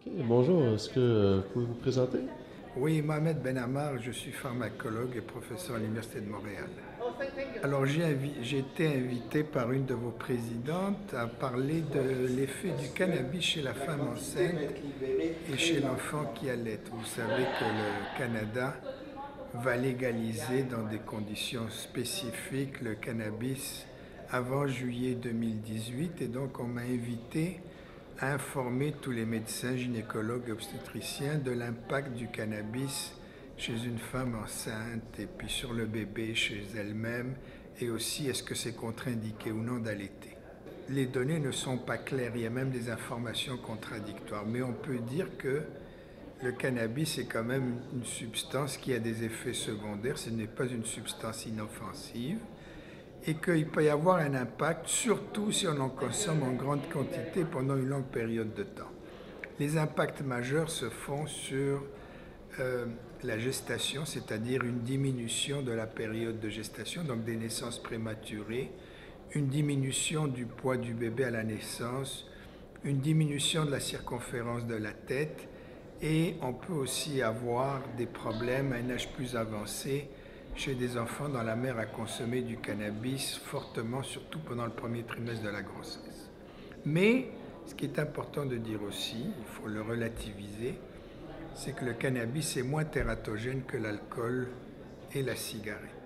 Bonjour, est-ce que vous pouvez vous présenter? Oui, Mohamed Ben Ammar, je suis pharmacologue et professeur à l'Université de Montréal. Alors j'ai été invité par une de vos présidentes à parler de l'effet du cannabis chez la femme enceinte et chez l'enfant qui allait. Vous savez que le Canada va légaliser dans des conditions spécifiques le cannabis avant juillet 2018 et donc on m'a invité à informer tous les médecins, gynécologues et obstétriciens de l'impact du cannabis chez une femme enceinte et puis sur le bébé chez elle-même et aussi est-ce que c'est contre-indiqué ou non d'allaiter. Les données ne sont pas claires, il y a même des informations contradictoires, mais on peut dire que le cannabis est quand même une substance qui a des effets secondaires, ce n'est pas une substance inoffensive et qu'il peut y avoir un impact, surtout si on en consomme en grande quantité pendant une longue période de temps. Les impacts majeurs se font sur la gestation, c'est-à-dire une diminution de la période de gestation, donc des naissances prématurées, une diminution du poids du bébé à la naissance, une diminution de la circonférence de la tête, et on peut aussi avoir des problèmes à un âge plus avancé chez des enfants dont la mère a consommé du cannabis fortement, surtout pendant le premier trimestre de la grossesse. Mais ce qui est important de dire aussi, il faut le relativiser, c'est que le cannabis est moins tératogène que l'alcool et la cigarette.